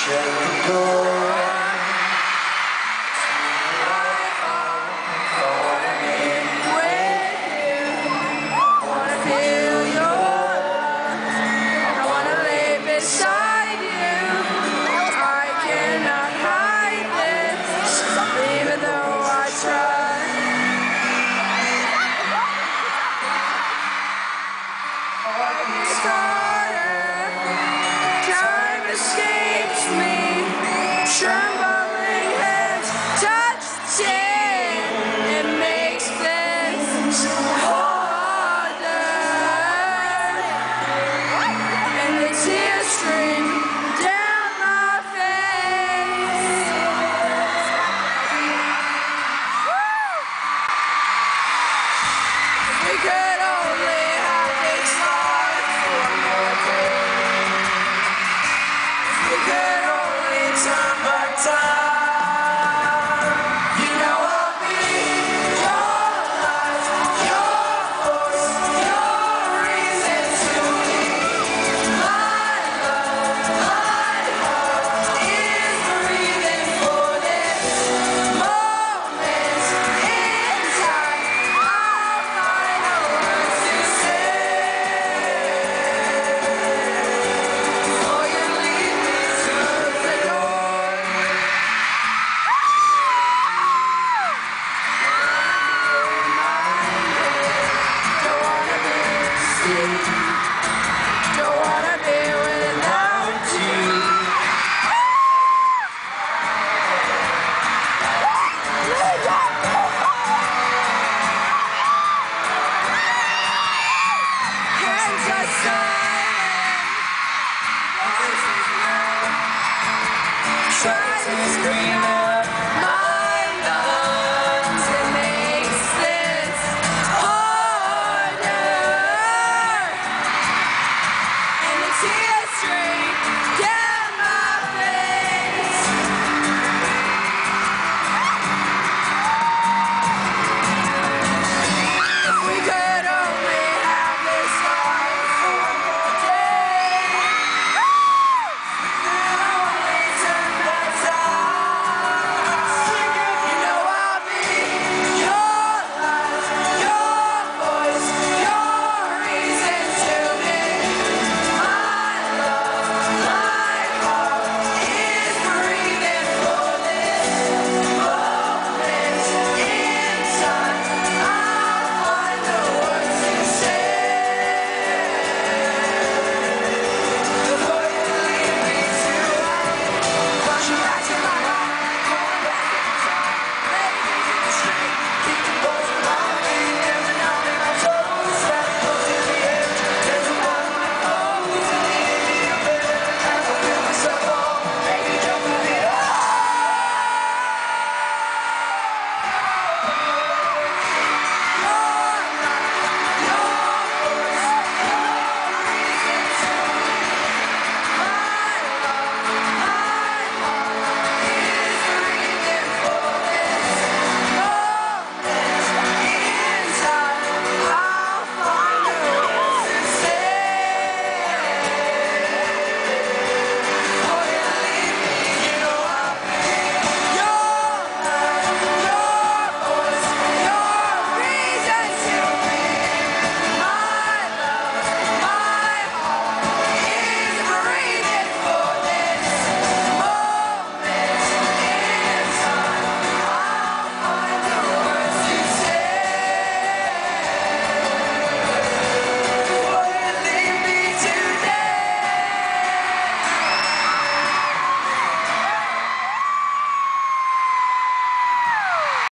shut the door. Beside you, I cannot hide this, even though I try. It's harder, time escapes me, trembling hands touch tin, it makes things harder, and the tears stream down my face. We could only have this life for one more day. We could only turn back time. You know I'll be your life, your voice, your reason to leave. My love, my heart is breathing for this moment in time. I'll find the words to say before you lead me to the door. Don't wanna be seen.